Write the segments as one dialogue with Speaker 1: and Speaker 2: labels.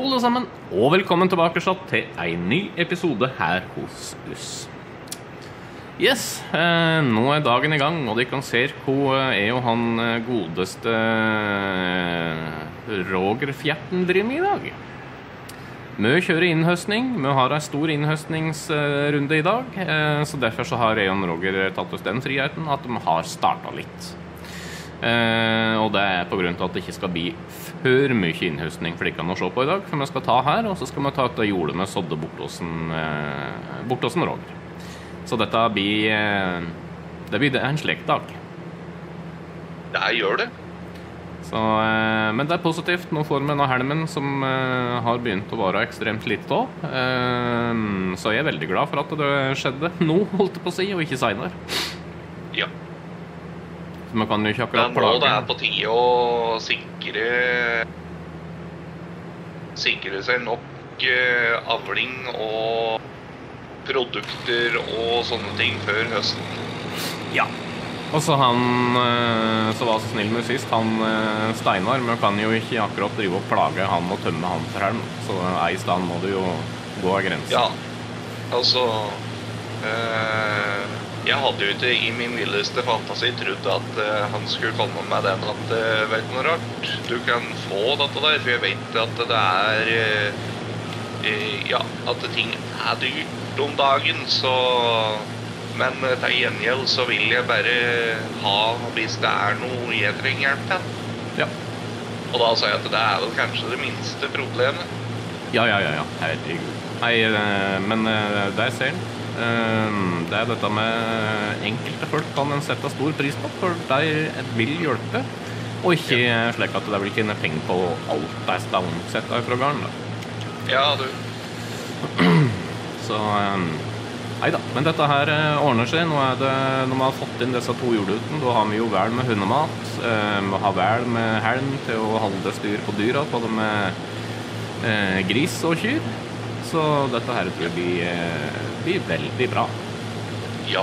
Speaker 1: alle sammen, og velkommen tilbake til en ny episode her hos oss. Yes, nå dagen i gang, og de kan se hvor jo han godeste Roger Fjerten driver med i dag. Vi kjører innhøstning, vi har en stor innhøstningsrunde i dag, så derfor så har jeg og Roger tatt oss den friheten at de har startet litt. Og det på grunn av at det ikke skal bli for mye innhøstning for de kan å se på i dag, for vi skal ta her, og så skal vi ta et jordet med sådde bort hos en Roger. Så dette blir en slik dag.
Speaker 2: Det gjør det.
Speaker 1: Så, men det positivt. Nå får vi noe helmen som har begynt å være ekstremt lite av. Så jeg veldig glad for at det skjedde nå, holdt jeg på å si, og ikke senere.
Speaker 2: Ja.
Speaker 1: Så man kan jo ikke akkurat
Speaker 2: plage. Men nå det på tide å sikre seg nok avling og produkter og sånne ting før høsten.
Speaker 1: Ja. Og så så var så snill med sist, han Steinar, men kan jo ikke akkurat drive og plage han og tømme han for helm. Så i stand må du jo gå av grensen.
Speaker 2: Ja, altså jeg hadde jo ikke i min villeste fantasi trodd at han skulle komme med den at vet du noe rart, du kan få dette der, for jeg vet at det ja, at ting dyrt om dagen, så men til gjengjeld så vil jeg bare ha hvis det noe jeg trenger hjelp til.
Speaker 1: Ja. Og
Speaker 2: da sa jeg at det vel kanskje det minste problemet.
Speaker 1: Ja, herregud. Nei, men der ser den. Det dette med enkelte folk kan en sette stor pris på, for de vil hjelpe, og ikke slik at det vil tjene penger på alt de skal omsette fra garn.
Speaker 2: Ja, du.
Speaker 1: Så, neida, men dette her ordner seg. Nå når vi har fått inn disse 2 jorduten, da har vi jo vel med hundemat, vi har vel med helm til å holde styr på dyra, både med gris og kyr. Så dette her tror jeg blir veldig bra.
Speaker 2: Ja.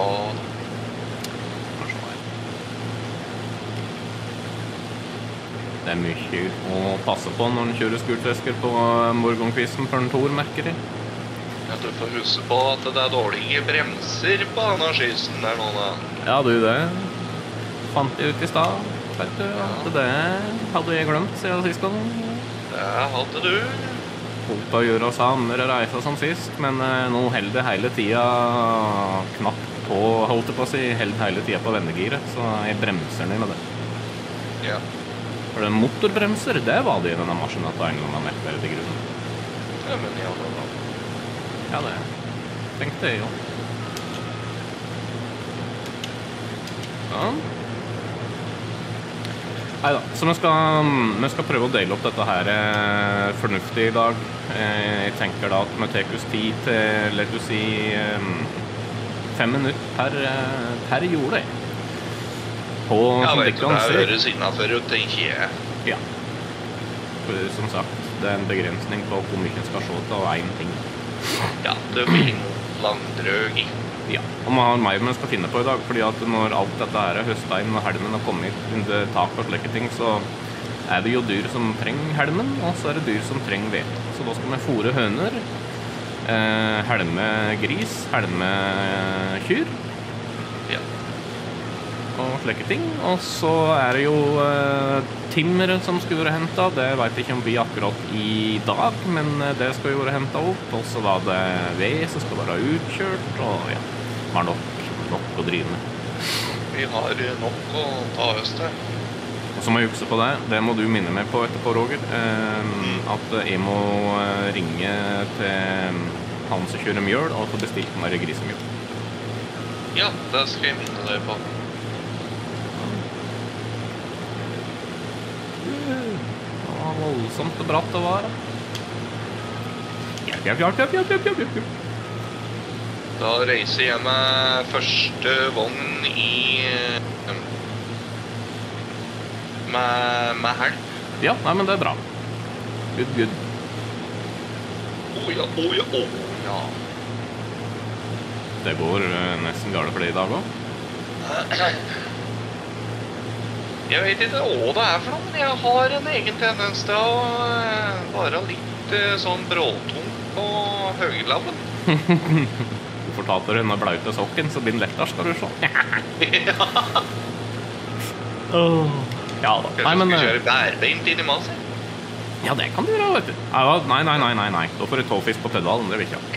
Speaker 1: Det mye å passe på når en kjører skurtvesker på morgenkvisten for en Tor, merker jeg.
Speaker 2: Ja, du får huske på at det dårlige bremser på denne skysen der nå da.
Speaker 1: Ja, du, det fant jeg ut i sted. Vet du, at det hadde jeg glemt siden sist gang.
Speaker 2: Det hadde du.
Speaker 1: Holdt å gjøre samme reise som sist, men nå holdt det hele tiden knapt på, holdt jeg på å si, hele tiden på vendegiret, så jeg bremser ned med det.
Speaker 2: Ja.
Speaker 1: For det motorbremser, det var det i denne maskinen at det en gang var merkverdig grunn.
Speaker 2: Ja, men ja, da.
Speaker 1: Ja, det tenkte jeg jo. Ja. Neida, så vi skal prøve å dele opp dette her fornuftig i dag. Jeg tenker da at vi tar oss tid til, lett å si, 5 minutter per jorde.
Speaker 2: Ja, vet du, det høres innenfor, tenker jeg.
Speaker 1: Ja. For som sagt, det en begrensning på hvor mye en skal se til og en ting.
Speaker 2: Ja, det blir noe langdrøg.
Speaker 1: Ja, og man har mer man skal finne på i dag, fordi at når alt dette her høstein og helmen har kommet under tak og slike ting, så det jo dyr som trenger helmen, og så det dyr som trenger hvete. Så da skal vi fôre høner, helme gris, helme kyr,
Speaker 2: ja,
Speaker 1: og slike ting. Og så det jo timmer som skulle være hentet. Det vet jeg ikke om vi akkurat i dag, men det skal jo være hentet opp. Og så var det ved som skal være utkjørt, og ja, vi har nok å drive med.
Speaker 2: Vi har nok å ta høst her.
Speaker 1: Og så må jeg huske på det må du minne meg på etterpå, Roger, at jeg må ringe til han som kjører mjøl, og få bestilt mer grisemjøl.
Speaker 2: Ja, det skal jeg minne deg på.
Speaker 1: Det var voldsomt og bratt det var. Hjelp.
Speaker 2: Da reiser jeg med første vogn med helg.
Speaker 1: Ja, nei, men det bra. Good.
Speaker 2: Ja.
Speaker 1: Det går nesten galt for det i dag også.
Speaker 2: Jeg vet ikke hva det for noe, men jeg har en egen tendens til å være litt litt sånn bråtung på høylabben.
Speaker 1: Du får ta på denne blaute sokken, så blir den lettere, skal du se. Ja da.
Speaker 2: Kanskje du skal kjøre bærbeint inn i maset?
Speaker 1: Ja, det kan du gjøre, vet du. Ja, nei. Da får du tåfisk på pedalen, det vil ikke.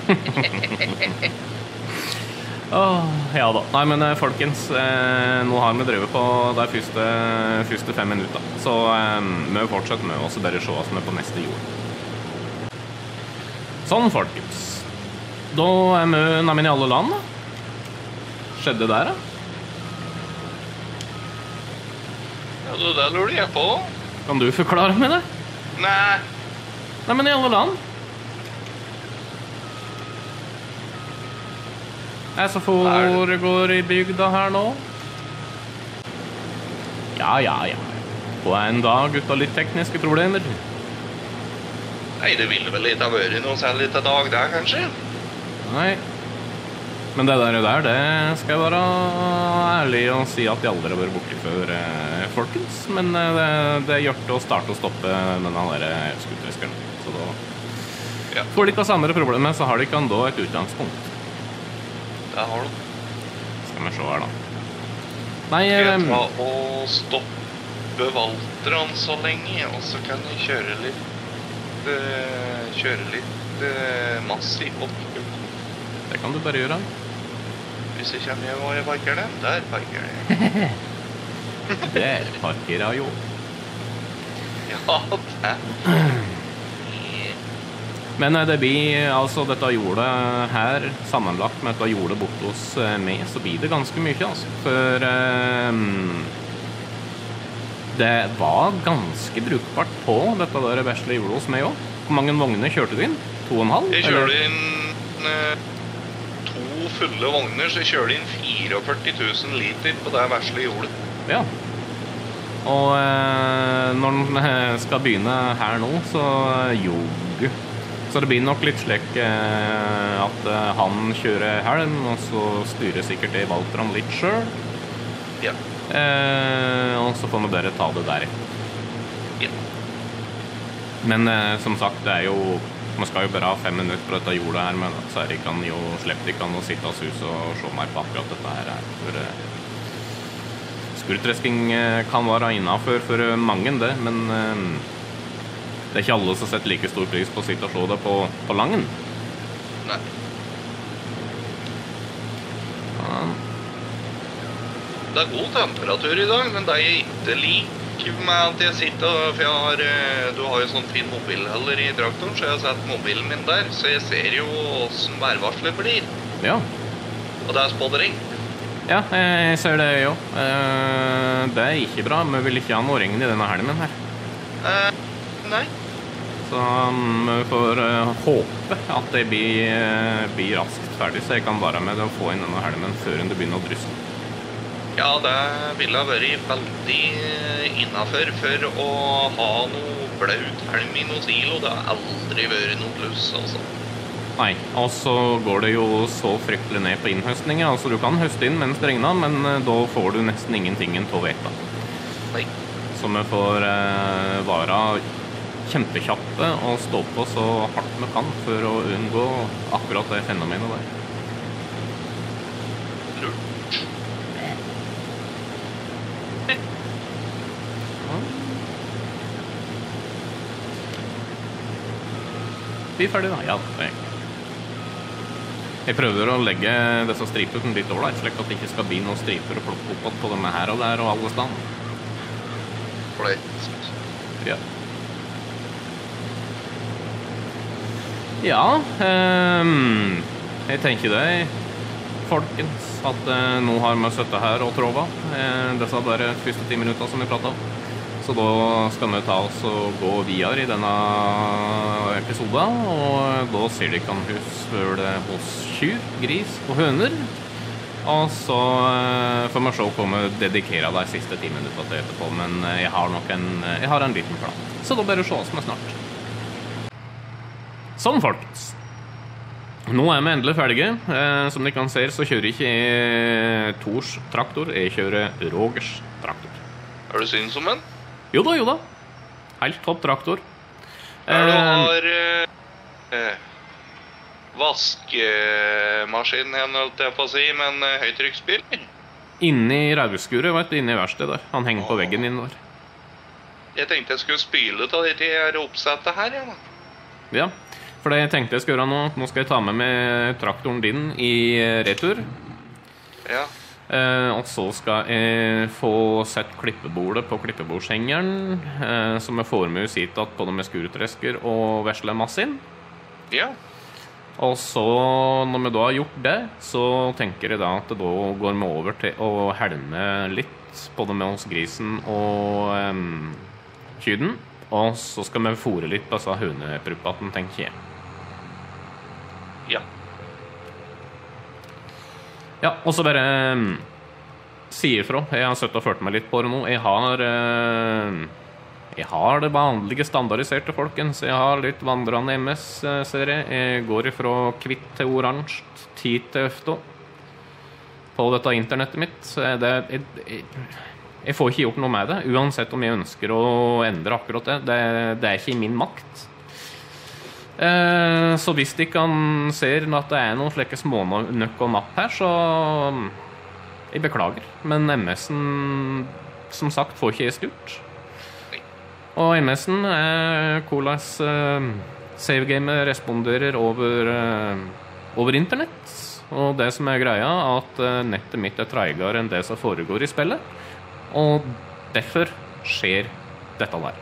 Speaker 1: Ja da. Nei, men folkens, nå har vi drevet på de første 5 minutter. Så vi fortsetter med oss, bare se oss med på neste jord. Sånn, folkens. Da vi nemlig i alle land, da. Skjedde der, da?
Speaker 2: Ja, det lurer jeg på.
Speaker 1: Kan du forklare meg det?
Speaker 2: Nei.
Speaker 1: Nei, men i alle land. Så foregår i bygda her nå. Ja. På en dag uten litt tekniske problemer.
Speaker 2: Nei, det ville vel ikke ha vært noe særlig til dag der, kanskje?
Speaker 1: Nei. Men det der, det skal jeg være ærlig og si at jeg aldri har vært borte før, folkens. Men det gjør det å starte og stoppe denne der skutereskeren. Så da får de ikke samme problemer, så har de ikke enda et utgangspunkt.
Speaker 2: Det har du.
Speaker 1: Skal vi se her, da. Nei,
Speaker 2: jeg ta og stoppe Valtran så lenge, og så kan jeg kjøre litt massiv opp.
Speaker 1: Det kan du bare gjøre.
Speaker 2: Hvis jeg kommer hjem og jeg parker den, der parker jeg.
Speaker 1: Der parker jeg jo.
Speaker 2: Ja, det.
Speaker 1: Men det blir, altså dette jordet her, sammenlagt med dette jordet bort hos meg, så blir det ganske mye, altså. For det var ganske brukbart på dette der vesle jordet hos meg også. Hvor mange vogner kjørte du inn? 2,5?
Speaker 2: Jeg kjørte inn 2 fulle vogner, så jeg kjørte inn 44 000 liter på det vesle jordet.
Speaker 1: Ja. Og når den skal begynne her nå, så Så det blir nok litt slik at han kjører helm, og så styrer sikkert det Valtran litt selv.
Speaker 2: Ja.
Speaker 1: Og så får vi bare ta det der.
Speaker 2: Ja.
Speaker 1: Men som sagt, det jo man skal jo bare ha 5 minutter på dette jordet her, men så det kan jo slippe ikke an å sitte hos huset og se mer på akkurat dette her. For skurtresking kan være innenfor for mange det, men det ikke alle som setter like stor pris på å sitte og se det på langen.
Speaker 2: Nei. Det god temperatur i dag, men det jeg ikke liker med at jeg sitter, for du har jo sånn fin mobilheller i traktoren, så jeg har sett mobilen min der, så jeg ser jo hvordan værvarslet blir.
Speaker 1: Ja.
Speaker 2: Og det spådd regn.
Speaker 1: Ja, jeg ser det jo. Det ikke bra, vi vil ikke ha noe regn i denne helmen her.
Speaker 2: Nei.
Speaker 1: Så vi får håpe at det blir raskt ferdig, så jeg kan være med å få inn denne helmen før det begynner å drysse.
Speaker 2: Ja, det ville ha vært veldig innenfor for å ha noe blaut helm i noe silo. Det har aldri vært noe pluss, altså.
Speaker 1: Nei, og så går det jo så fryktelig ned på innhøstninger. Altså, du kan høste inn mens det regner, men da får du nesten ingenting til å vete.
Speaker 2: Nei.
Speaker 1: Så vi får være kjempekjappe og stå på så hardt vi kan for å unngå akkurat det fenomenet der.
Speaker 2: Lurt.
Speaker 1: Vi ferdig da, ja. Jeg prøver å legge disse stripene litt over der, slik at det ikke skal bli noen striper å plukke opp på denne her og der og alle stand.
Speaker 2: Fløyt.
Speaker 1: Ja. Ja, jeg tenker det, folkens, at nå har vi sittet her og tråva. Disse bare første 10 minutter som vi pratet om. Så da skal vi ta oss og gå videre i denne episoden, og da ser de kan husfølge hos kyr, gris og høner. Og så får vi se hvor vi dedikerer de siste 10 minutter til etterpå, men jeg har en liten plan. Så da bare se oss med snart. Sånn, folkens. Nå vi endelig ferdige. Som de kan se, så kjører ikke jeg Tors traktor, jeg kjører Rogers traktor.
Speaker 2: Er du syns om en?
Speaker 1: Jo da. Helt topp traktor.
Speaker 2: Du har vaskemaskin, holdt jeg på å si, men høytrykksspyler.
Speaker 1: Inni rauskuret, vet du, inni verkstedet der. Han henger på veggen inne der.
Speaker 2: Jeg tenkte jeg skulle spyle til de her oppsettet her, ja.
Speaker 1: Ja, for det jeg tenkte jeg skulle gjøre nå. Nå skal jeg ta med meg traktoren din i retur.
Speaker 2: Ja.
Speaker 1: Og så skal jeg få sett klippebordet på klippebordsengeren, som jeg får med hit at både med skurtresker og veslemassin.
Speaker 2: Ja.
Speaker 1: Og så, når vi da har gjort det, så tenker jeg da at da går vi over til å helme litt, både med oss grisen og kyden. Og så skal vi fôre litt på disse hønepruppene, tenker jeg.
Speaker 2: Ja.
Speaker 1: Ja, og så bare sier ifra. Jeg har sett og ført meg litt på det nå. Jeg har det vanlige standardiserte, folkens. Jeg har litt vandrende MS, ser jeg. Jeg går ifra kvitt til oransje, 10 til øfta på dette internettet mitt. Jeg får ikke gjort noe med det, uansett om jeg ønsker å endre akkurat det. Det er ikke i min makt. Så hvis de kan se at det er noen slike smånøkk og napp her, så jeg beklager. Men MS-en, som sagt, får ikke jeg styrt. Og MS-en er hvordan savegamet responderer over internett. Og det som er greia, at nettet mitt er treigere enn det som foregår i spillet. Og derfor skjer dette der.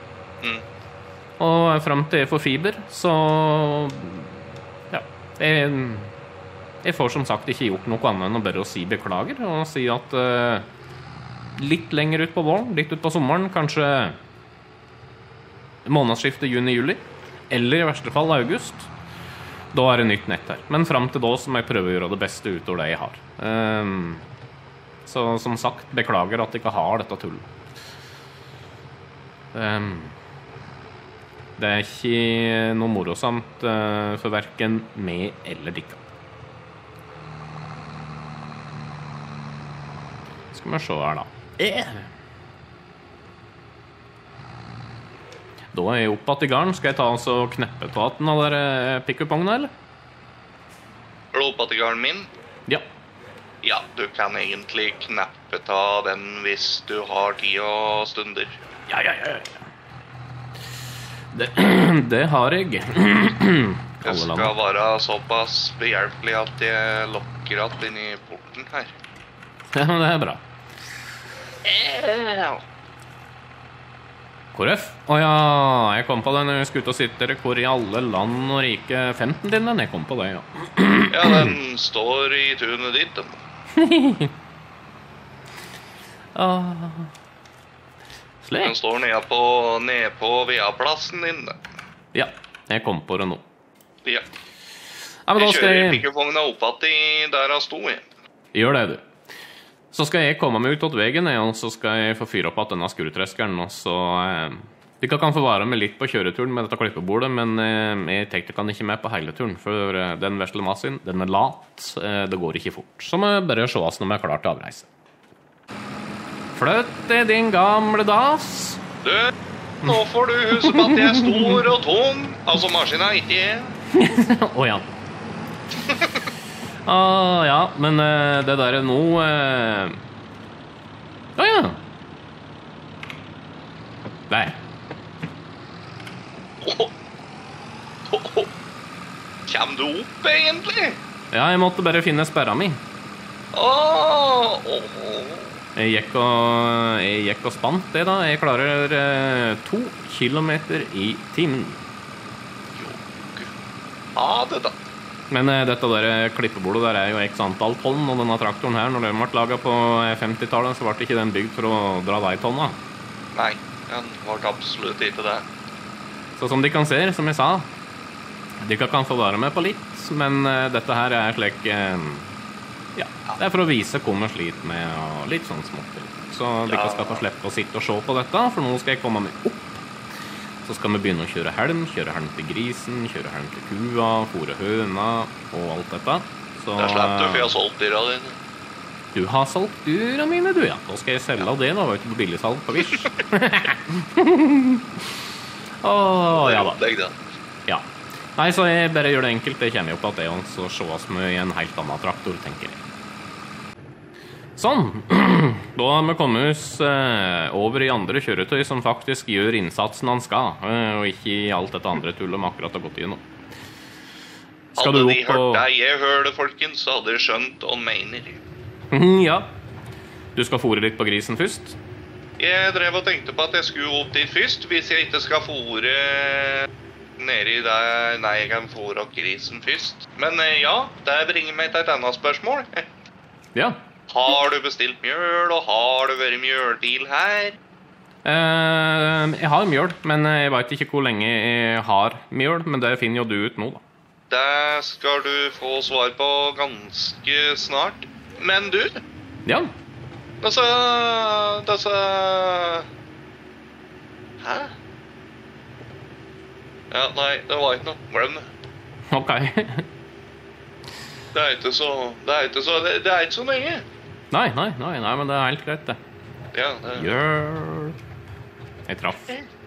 Speaker 1: Og frem til jeg får fiber, så ja, jeg får som sagt ikke gjort noe annet enn å bare si beklager, og si at litt lenger ut på våren, litt ut på sommeren, kanskje månedsskiftet juni-juli, eller i verste fall august, da er det nytt nett her. Men frem til da så må jeg prøve å gjøre det beste ut av det jeg har. Så som sagt, beklager at jeg ikke har dette tullet. Det er ikke noe morosamt for hverken meg eller dere. Skal vi se her da. Da er jeg oppe at i garn. Skal jeg ta oss og kneppe på at den der pick-up-vogna, eller?
Speaker 2: Er du oppe til garden min?
Speaker 1: Ja.
Speaker 2: Ja, du kan egentlig knappe ta den hvis du har tid og stunder.
Speaker 1: Ja. Det har jeg.
Speaker 2: Jeg skal være såpass behjelpelig at jeg lokker at inn i porten her.
Speaker 1: Ja, det er bra. Hvor er jeg kom på den. Jeg skulle ut og sitte der. Hvor i alle land og rike 15 din den? Jeg kom på det, ja.
Speaker 2: Ja, den står i tunet ditt, den.
Speaker 1: Slik.
Speaker 2: Den står nede på VA-plassen din.
Speaker 1: Ja, jeg kom på det nå.
Speaker 2: Ja.
Speaker 1: Ja, men da
Speaker 2: Jeg
Speaker 1: skal
Speaker 2: kjører
Speaker 1: jeg...
Speaker 2: pikkevogna opp at der han sto igjen.
Speaker 1: Gjør det, du. Så skal jeg komme meg ut til veien, og så skal jeg få fyre opp at denne skurtreskeren, og så... Dere kan få være med litt på kjøreturen med dette klippebordet, men jeg tenkte kan ikke med på hele turen, for den vesle massen, den er lat, det går ikke fort. Så må jeg bare se oss når vi er klar til avreise. Flytt deg, din gamle das!
Speaker 2: Du, nå får du huske på at jeg er stor og tung. Altså, maskinen er ikke jeg.
Speaker 1: Ja. Ja, men det der er nå... ja. Nei.
Speaker 2: Kjem du opp, egentlig?
Speaker 1: Ja, jeg måtte bare finne sperra mi. Jeg gikk og spant det da. Jeg klarer 2 kilometer i timen.
Speaker 2: Ja, det da.
Speaker 1: Men dette der klippebordet der er jo x antall tonn, og denne traktoren her, når den ble laget på 50-tallet, så ble ikke den bygd for å dra de tonna.
Speaker 2: Nei, den var absolutt ikke det.
Speaker 1: Så som de kan se, som jeg sa, de kan få være med på litt, men dette her er slik, ja, det er for å vise hvor vi sliter med, og litt sånn smått. Så de skal få slippe å sitte og se på dette, for nå skal jeg komme meg opp. Så skal vi begynne å kjøre helm til grisen, kjøre helm til kua, fôre høna og alt dette. Så,
Speaker 2: Der slipper du, for jeg har solgt dyra dine.
Speaker 1: Du har solgt dyra mine, du, ja. Da skal jeg selge det da, vet du, på billigsalg på Wish. Ja da.
Speaker 2: Legg det.
Speaker 1: Ja. Nei, så jeg bare gjør det enkelt. Det kommer jo på at det er så sjås med en helt annen traktor, tenker jeg. Sånn. Da har vi kommet oss over i andre kjøretøy som faktisk gjør innsatsen han skal, og ikke i alt dette andre tullet vi akkurat har gått igjennom. Skal
Speaker 2: Hadde
Speaker 1: du
Speaker 2: de
Speaker 1: opp
Speaker 2: hørt
Speaker 1: og...
Speaker 2: deg jeg hører det, folkens, så hadde de skjønt hva han mener.
Speaker 1: Ja. Du skal fôre litt på grisen først?
Speaker 2: Jeg drev og tenkte på at jeg skulle opp dit først, hvis jeg ikke skal fôre nede i der. Nei, jeg kan fôre opp grisen først. Men ja, det bringer meg til et annet spørsmål.
Speaker 1: Ja.
Speaker 2: Har du bestilt mjøl, og har det vært mjølbil her?
Speaker 1: Jeg har mjøl, men jeg vet ikke hvor lenge jeg har mjøl, men det finner jo du ut nå, da.
Speaker 2: Det skal du få svar på ganske snart. Men du,
Speaker 1: Ja.
Speaker 2: altså... Hæ? Ja, nei, det var ikke noe. Glem det.
Speaker 1: Ok.
Speaker 2: Det er ikke så nøye.
Speaker 1: Nei, men det er helt greit, det.
Speaker 2: Ja, det
Speaker 1: Mjøl. Jeg traff.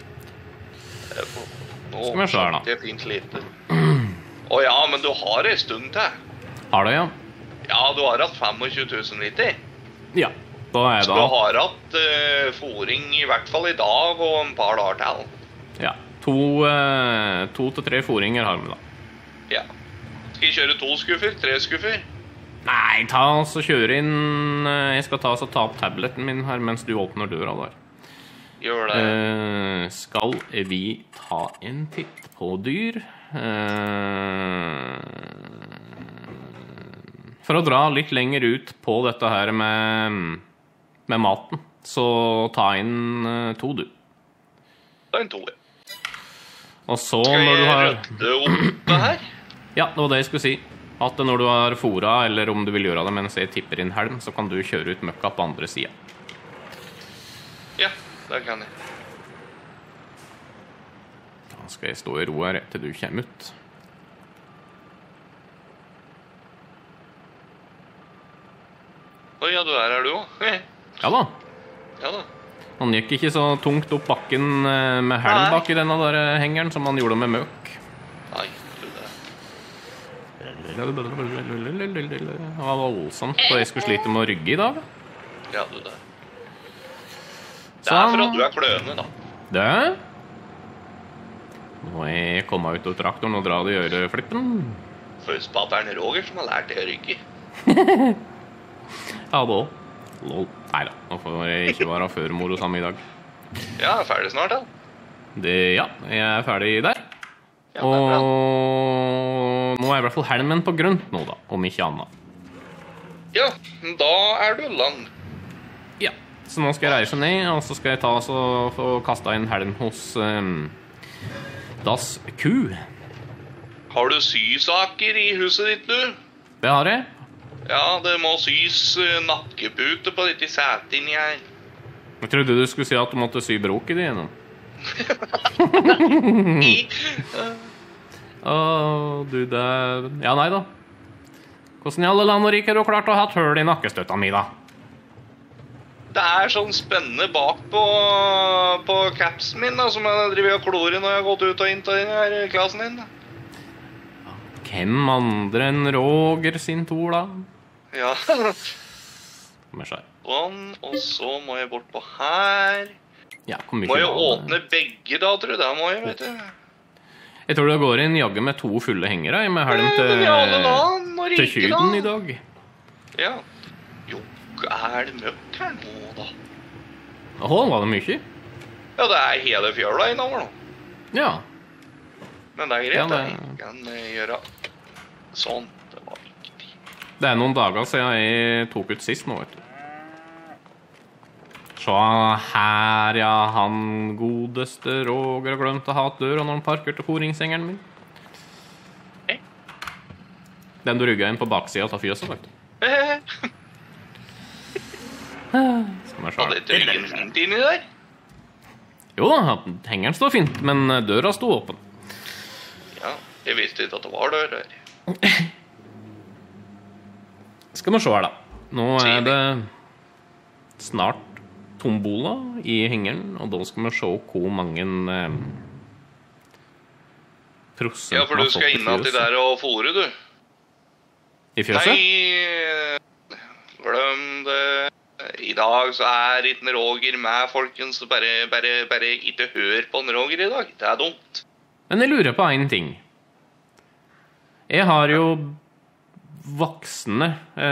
Speaker 2: Nå
Speaker 1: Skal vi se her da.
Speaker 2: skjønte jeg fint lite. Ja, men du har en stund til.
Speaker 1: Har det, ja?
Speaker 2: Ja, du har hatt 25 000 liter.
Speaker 1: Ja. Da er
Speaker 2: Så
Speaker 1: det
Speaker 2: du har hatt fôring i hvert fall i dag og en par dager til.
Speaker 1: Ja. 2 til 3 fôringer har vi da.
Speaker 2: Ja. Skal jeg kjøre 2 skuffer? 3 skuffer?
Speaker 1: Nei, ta oss og kjøre inn. Jeg skal ta opp tableten min her mens du åpner døra der.
Speaker 2: Gjør det.
Speaker 1: Skal vi ta en titt på dyr? For å dra litt lenger ut på dette her med maten, så ta inn 2 du.
Speaker 2: Det er en 2.
Speaker 1: Og så
Speaker 2: Skal
Speaker 1: når du
Speaker 2: jeg
Speaker 1: har...
Speaker 2: rydde opp det her?
Speaker 1: Ja, det var det jeg skulle si. At når du har fôret, eller om du vil gjøre det mens jeg tipper inn helm, så kan du kjøre ut møkka på andre siden.
Speaker 2: Ja, det kan jeg.
Speaker 1: Da skal jeg stå i ro her til du kommer ut.
Speaker 2: Ja, du er her du også.
Speaker 1: Ja da.
Speaker 2: Ja da.
Speaker 1: Han gikk ikke så tungt opp bakken med helm
Speaker 2: Nei.
Speaker 1: bak i denne der hengeren som han gjorde med møk.
Speaker 2: Nei, du det.
Speaker 1: Det var voldsomt, og jeg skulle slite med å rygge i dag.
Speaker 2: Ja, du det. Det er for at du er kløende, da.
Speaker 1: Det. Nå må jeg komme ut av traktoren og dra det i øreflippen.
Speaker 2: Førstpatteren Roger som har lært det å rygge.
Speaker 1: Ja, da. Lol. Neida, nå får jeg ikke være før moro sammen i dag.
Speaker 2: Ja, jeg er ferdig snart, da.
Speaker 1: Ja, jeg er ferdig der.
Speaker 2: Ja, det er bra.
Speaker 1: Og nå er i hvert fall helmen på grønt nå da, om ikke annet.
Speaker 2: Ja, da er du land.
Speaker 1: Ja, så nå skal jeg reise ned, og så skal jeg ta og få kastet inn helm hos Das Ku.
Speaker 2: Har du sysaker i huset ditt, du?
Speaker 1: Det har jeg.
Speaker 2: Ja, det må sys nakkepute på dette setet inni her.
Speaker 1: Jeg trodde du skulle si at du måtte sy bråket igjennom. Du, det... Ja, nei da. Hvordan i alle land og rik har du klart å ha høl i nakkestøtta mi, da?
Speaker 2: Det er sånn spennende bak på capsen min, da, som jeg driver og klorer når jeg har gått ut og inn til denne klassen din.
Speaker 1: Hvem andre enn Roger sin tur, da?
Speaker 2: Ja.
Speaker 1: Med seg.
Speaker 2: Sånn, og så må jeg bort på her.
Speaker 1: Ja, hvor mye
Speaker 2: Må jeg
Speaker 1: var det?
Speaker 2: åpne begge da, tror jeg. Det må jeg, vet du.
Speaker 1: Jeg tror det går inn jagge med 2 fulle hengere med helm
Speaker 2: Men i alle land og
Speaker 1: til
Speaker 2: rike,
Speaker 1: kyden
Speaker 2: da.
Speaker 1: i dag.
Speaker 2: Ja. Jo, er det møkk her nå, da?
Speaker 1: Åh, var det mye?
Speaker 2: Ja, det er hele fjøla innover nå.
Speaker 1: Ja.
Speaker 2: Men det er greit,
Speaker 1: Ja, det-
Speaker 2: jeg kan gjøre sånn. Det var viktig.
Speaker 1: Det er noen dager siden jeg tok ut sist nå, vet du. Så her, ja, han godeste Roger har glemt å ha et døra når han parkerte foringsengeren min.
Speaker 2: Hei.
Speaker 1: Den du rygget inn på baksiden av fjøset, vet du. Skal vi se.
Speaker 2: Hadde ikke ryggen fint inni der?
Speaker 1: Jo da, hengeren står fint, men døra sto åpen.
Speaker 2: Ja, jeg visste ikke at det var dør her.
Speaker 1: Skal vi se her da. Nå er det snart tombola i hengeren, og da skal vi se hvor mange prosenten
Speaker 2: Ja, for du
Speaker 1: har
Speaker 2: skal
Speaker 1: fått i
Speaker 2: inn til
Speaker 1: fjøset.
Speaker 2: der og fôre, du.
Speaker 1: I fjøset?
Speaker 2: Nei, glem det. I dag så er ikke en Roger med, folkens. Så bare ikke hør på en Roger i dag. Det er dumt.
Speaker 1: Men jeg lurer på en ting. Jeg har jo voksne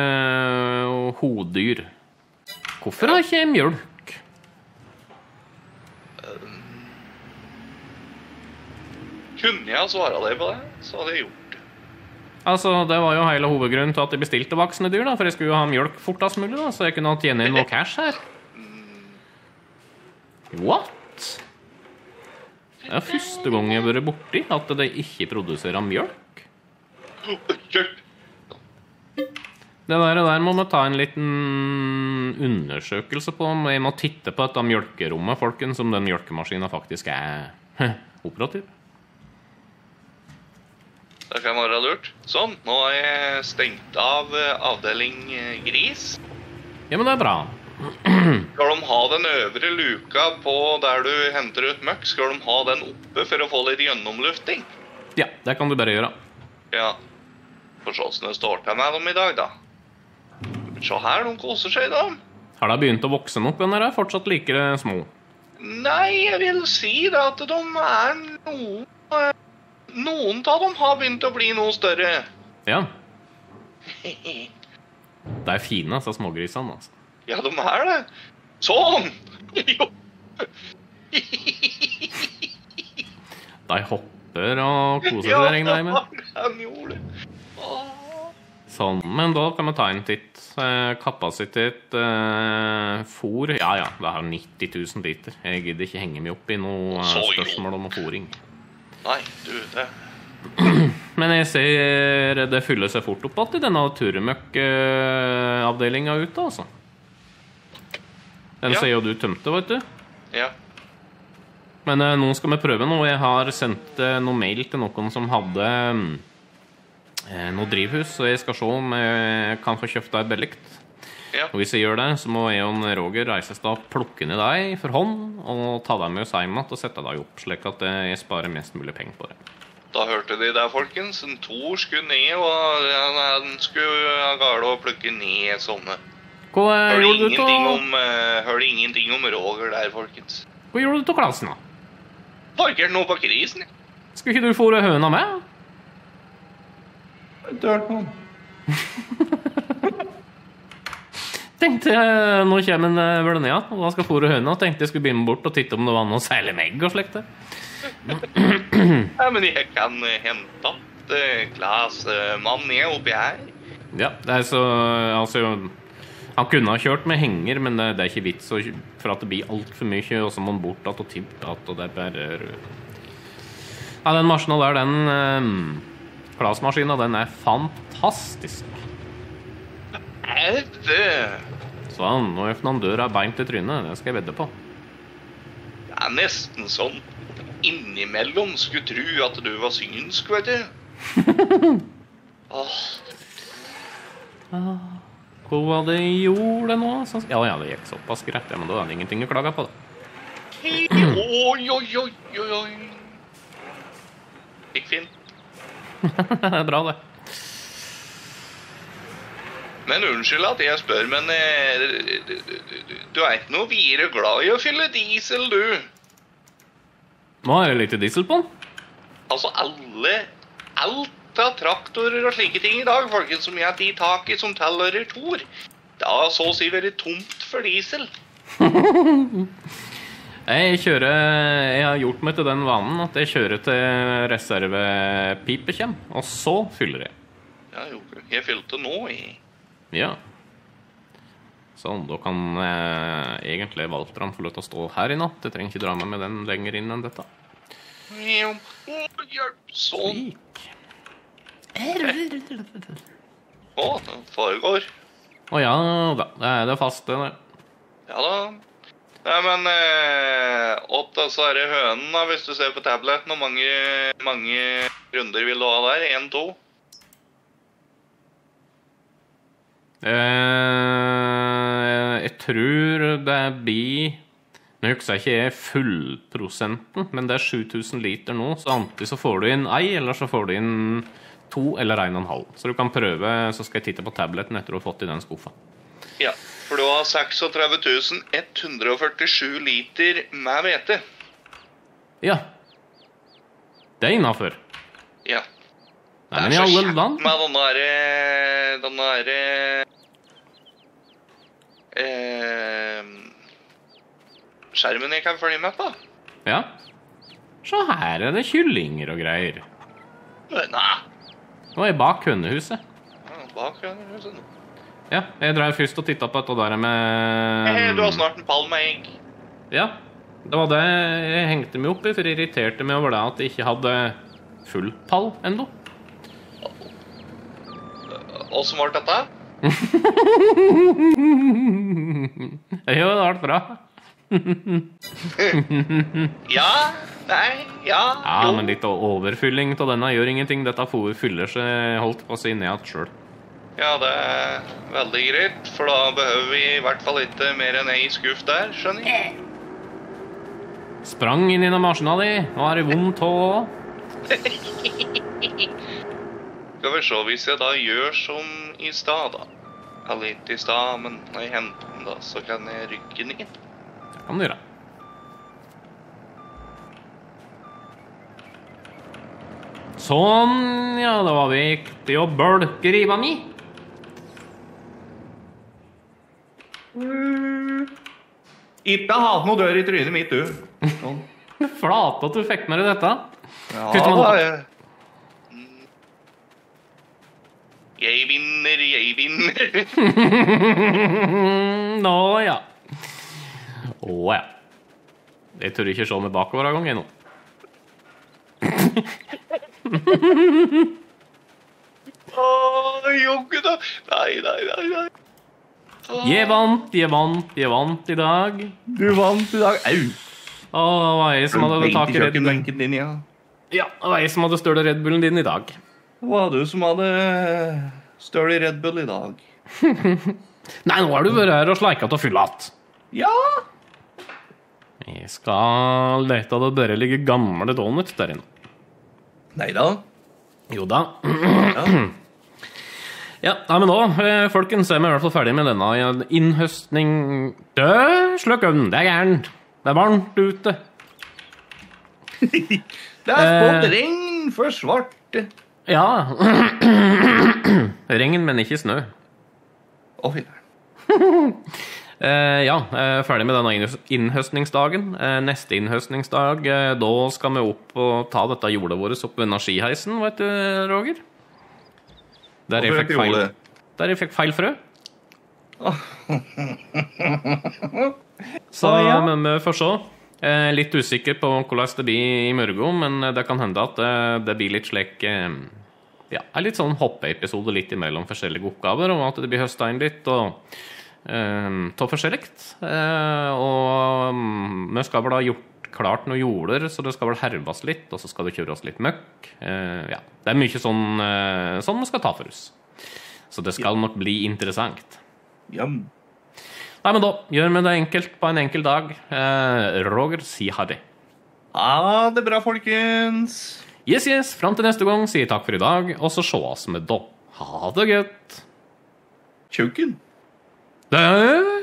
Speaker 1: hodyr. Hvorfor har ikke jeg mjølk?
Speaker 2: Kunne jeg svare deg på det, så hadde jeg gjort det.
Speaker 1: Altså, det var jo hele hovedgrunnen til at jeg bestilte voksne dyr, da, for jeg skulle jo ha mjølk fortest mulig, da, så jeg kunne tjene inn noe cash her. What? Det er første gang jeg har vært borti at de ikke produserer mjølk. Det der må vi ta en liten undersøkelse på. Jeg må titte på dette mjølkerommet, folkens, om den mjølkemaskinen faktisk er operativ.
Speaker 2: Det kan være lurt. Sånn, nå har jeg stengt av avdeling gris.
Speaker 1: Ja, men det er bra.
Speaker 2: Skal de ha den øvre luka på der du henter ut møkk, skal de ha den oppe for å få litt gjennomlufting?
Speaker 1: Ja, det kan du bare gjøre.
Speaker 2: Ja. For så sånn det står til med dem i dag, da. Se her, de koser seg, da.
Speaker 1: Har de begynt å vokse opp, eller er de fortsatt like små?
Speaker 2: Nei, jeg vil si da at de er noen av dem har begynt å bli noe større.
Speaker 1: Ja. Det er fine, altså, smågrisene, altså.
Speaker 2: Ja, de er det. Sånn! Jo.
Speaker 1: De hopper og koser seg, regner jeg med.
Speaker 2: Ja, de gjorde det.
Speaker 1: Sånn, men da kan vi ta en titt. Kapasitet, fôr. Ja, det har 90 000 liter. Jeg gidder ikke henge meg opp i noe spørsmål om fôring.
Speaker 2: Nei, du, det.
Speaker 1: Men jeg ser det fyller seg fort opp at i denne turmøkk-avdelingen ute, altså. Den ser jo du tømte, vet du.
Speaker 2: Ja.
Speaker 1: Men nå skal vi prøve noe. Jeg har sendt noe mail til noen som hadde noe drivhus, så jeg skal se om jeg kan få kjøpt deg bellikt.
Speaker 2: Ja.
Speaker 1: Og hvis jeg gjør det, så må jeg og Roger reise da, plukke ned deg for hånd og ta deg med oss hjem og sette deg opp, slik at jeg sparer mest mulig penger på det.
Speaker 2: Da hørte de der, folkens. En Tor skulle ned, og han skulle ha gale å plukke ned sånne.
Speaker 1: Hva gjorde du til
Speaker 2: Hørte ingenting om Roger der, folkens.
Speaker 1: Hva gjorde du til klassen, da?
Speaker 2: Parkerte noe på krisen, ja.
Speaker 1: Skulle ikke du fôre høna med?
Speaker 2: Dørt noen.
Speaker 1: Tenkte jeg, nå kommer en vel ned, og da skal fôre høna, og tenkte jeg skulle begynne bort og titte om det var noe særlig med egg og slikt det.
Speaker 2: Ja, men jeg kan hente et glas mann ned oppi her.
Speaker 1: Ja, det er så, altså, han kunne ha kjørt med henger, men det er ikke vits for at det blir alt for mye, og så må han bort at og tippe at, og det er bare... Ja, den maskinen der, den glasmaskinen, den er fantastisk. Sånn, nå øfner han døra beint til trynet, det skal jeg vedde på.
Speaker 2: Det er nesten sånn innimellom skulle tro at du var synsk, vet du.
Speaker 1: Hva var det jeg gjorde nå? Ja, det gikk såpass greit, ja, men da er det ingenting å klage på det.
Speaker 2: Oi. Gikk fint.
Speaker 1: Det er bra, det.
Speaker 2: Men unnskyld at jeg spør, men du er ikke noe videre glad i å fylle diesel, du.
Speaker 1: Nå er det litt diesel på den.
Speaker 2: Altså alt av traktorer og slike ting i dag, folkens, som jeg har tatt tak i som tilhører Tor. Det har så å si vært tomt for diesel.
Speaker 1: Jeg har gjort meg til den vanen at jeg kjører til reservepipe kjem, og så fyller jeg.
Speaker 2: Ja, jo, jeg fylte nå i.
Speaker 1: Ja. Sånn, da kan egentlig Valtran få lov til å stå her i natt. Jeg trenger ikke dra med den lenger inn enn dette.
Speaker 2: Sånn. Det foregår.
Speaker 1: Ja da, det er det faste, det.
Speaker 2: Ja da. Nei, men åtte så er det hønen da, hvis du ser på tableten, og mange runder vil du ha der? 1, 2?
Speaker 1: Jeg tror det blir Nå husker jeg ikke fullprosenten, men det er 7000 liter nå, så enten så får du inn 1, eller så får du inn 2 eller 1,5. Så du kan prøve, så skal jeg titte på tabletten etter å ha fått i den skuffa.
Speaker 2: Ja, for du har 36 147 liter med hvete.
Speaker 1: Ja. Det er innenfor.
Speaker 2: Ja.
Speaker 1: Nei, men i alle land.
Speaker 2: Med skjermen jeg kan følge med på.
Speaker 1: Ja. Så her er det kyllinger og greier.
Speaker 2: Nei.
Speaker 1: Nå er jeg bak hønehuset.
Speaker 2: Ja, bak hønehuset nå.
Speaker 1: Ja, jeg drev først og tittet på et og der med...
Speaker 2: Du har snart en pall med egg.
Speaker 1: Ja, det var det jeg hengte meg opp i, for jeg irriterte meg over det at jeg ikke hadde full pall enda.
Speaker 2: Og som var dette?
Speaker 1: Jo, det har vært bra.
Speaker 2: Ja, nei, ja,
Speaker 1: Ja,
Speaker 2: jo.
Speaker 1: men litt overfylling av denne gjør ingenting. Dette fyller seg, holdt på å si, ned selv.
Speaker 2: Ja, det er veldig greit, for da behøver vi i hvert fall ikke mer enn ei skuff der, skjønner jeg.
Speaker 1: Sprang inn i den maskina di. Nå er det vondt også.
Speaker 2: Skal vi se, hvis jeg da gjør som i stad da. Eller ikke i stad, men når jeg henter den da, så kan jeg rykke den inn.
Speaker 1: Det kan du gjøre. Sånn, ja, det var viktig å bølge riva mi.
Speaker 2: Ikke ha noe dør i trynet mitt, du. Sånn.
Speaker 1: Flate at du fikk med deg dette.
Speaker 2: Ja,
Speaker 1: Puster man
Speaker 2: da,
Speaker 1: opp?
Speaker 2: jeg vinner.
Speaker 1: Nå, ja. Å, ja. Jeg tør ikke se meg bakover en gang jeg nå.
Speaker 2: Jogge da. Nei.
Speaker 1: Jeg vant i dag.
Speaker 2: Du vant i dag. Au.
Speaker 1: Å, det var jeg som hadde tak i Red Bull.
Speaker 2: Benken din, ja.
Speaker 1: Ja, det var jeg som hadde støle Red Bullen din i dag.
Speaker 2: Det var du som hadde støl i Red Bull i dag.
Speaker 1: Nei, nå har du vært her og sleiket og fyllat.
Speaker 2: Ja.
Speaker 1: Jeg skal lete av det bare ligger gamle donuts der inne.
Speaker 2: Neida.
Speaker 1: Jo da.
Speaker 2: Ja.
Speaker 1: Ja, nei, men nå, folkens, er vi i hvert fall ferdig med denne innhøstning. Sløk øvnen, det er gærent. Det er varmt ute.
Speaker 2: Det er spådd regn for svarte.
Speaker 1: Ja. Regn, men ikke snø.
Speaker 2: Å, filler'n.
Speaker 1: Ja, ferdig med denne innhøstningsdagen. Neste innhøstningsdag, da skal vi opp og ta dette jordet vårt opp ved energiheisen, vet du, Roger? Der jeg fikk feil frø. Så men vi får se. Litt usikker på hvordan det blir i morgen, men det kan hende at det blir litt slik ja, en litt sånn hoppeepisode litt imellom forskjellige oppgaver, og at det blir høstet inn litt og ta forskjelligt. Og vi skal vel ha gjort klart noen jorder, så det skal vel hervas litt, og så skal det kjøres litt møkk. Ja, det er mye sånn vi skal ta for oss. Så det skal nok bli interessant.
Speaker 2: Ja.
Speaker 1: Nei, men da gjør vi det enkelt på en enkel dag. Roger, si ha det.
Speaker 2: Ha det bra, folkens.
Speaker 1: Yes, frem til neste gang, sier takk for i dag, og så sjås vi da. Ha det gøtt.
Speaker 2: Tjukken.
Speaker 1: Det